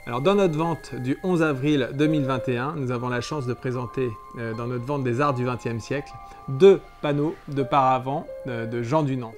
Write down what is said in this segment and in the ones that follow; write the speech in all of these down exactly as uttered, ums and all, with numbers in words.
Alors dans notre vente du onze avril deux mille vingt et un, nous avons la chance de présenter euh, dans notre vente des arts du vingtième siècle deux panneaux de paravent euh, de Jean Dunand.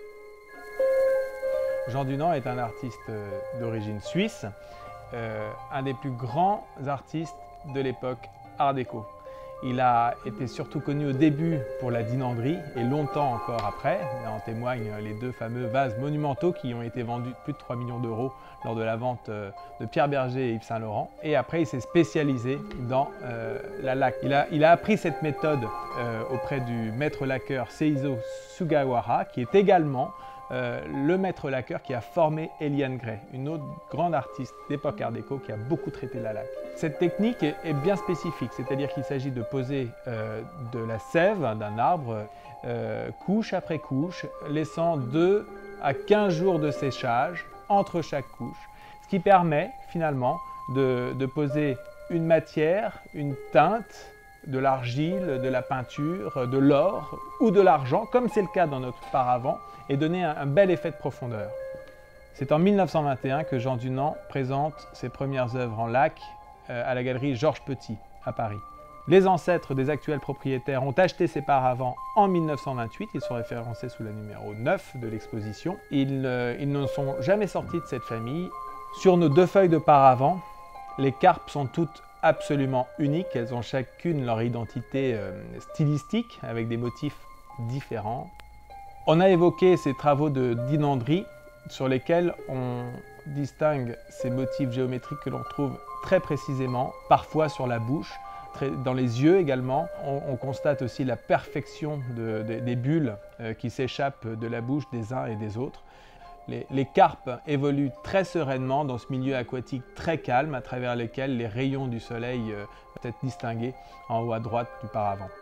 Jean Dunand est un artiste euh, d'origine suisse, euh, un des plus grands artistes de l'époque Art déco. Il a été surtout connu au début pour la dinanderie et longtemps encore après. En témoignent les deux fameux vases monumentaux qui ont été vendus plus de trois millions d'euros lors de la vente de Pierre Berger et Yves Saint Laurent. Et après, il s'est spécialisé dans euh, la laque. Il a, il a appris cette méthode euh, auprès du maître laqueur Seizo Sugawara, qui est également Euh, le maître laqueur qui a formé Eliane Gray, une autre grande artiste d'époque Art déco qui a beaucoup traité la laque. Cette technique est, est bien spécifique, c'est-à-dire qu'il s'agit de poser euh, de la sève d'un arbre, euh, couche après couche, laissant deux à quinze jours de séchage entre chaque couche, ce qui permet finalement de, de poser une matière, une teinte, de l'argile, de la peinture, de l'or ou de l'argent, comme c'est le cas dans notre paravent, et donner un, un bel effet de profondeur. C'est en mille neuf cent vingt et un que Jean Dunand présente ses premières œuvres en laque euh, à la galerie Georges Petit à Paris. Les ancêtres des actuels propriétaires ont acheté ces paravents en mille neuf cent vingt-huit, ils sont référencés sous la numéro neuf de l'exposition. Ils, euh, ils ne sont jamais sortis de cette famille. Sur nos deux feuilles de paravent, les carpes sont toutes absolument uniques, elles ont chacune leur identité euh, stylistique avec des motifs différents. On a évoqué ces travaux de dinanderie sur lesquels on distingue ces motifs géométriques que l'on trouve très précisément, parfois sur la bouche, très, dans les yeux également. On, on constate aussi la perfection de, de, des bulles euh, qui s'échappent de la bouche des uns et des autres. Les, les carpes évoluent très sereinement dans ce milieu aquatique très calme à travers lequel les rayons du soleil euh, peuvent être distingués en haut à droite du paravent.